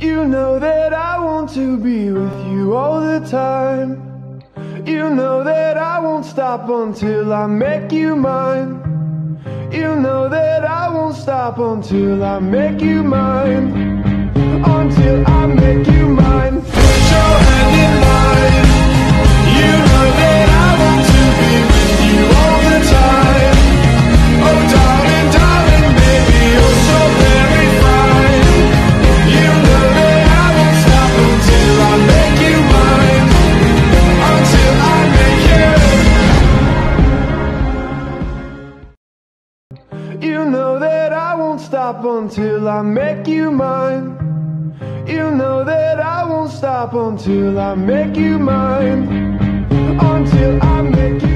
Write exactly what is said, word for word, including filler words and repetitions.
You know that I want to be with you all the time. You know that I won't stop until I make you mine. You know that I won't stop until I make you mine. Until I make you mine. Put your hand in mine. You know that I want to be with you all the time. Oh darling, darling, baby, you're so very fine. You know that I won't stop until I make you mine. Until I make you. You know that I won't stop until I make you mine. You know that I won't stop until I make you mine. Until I make you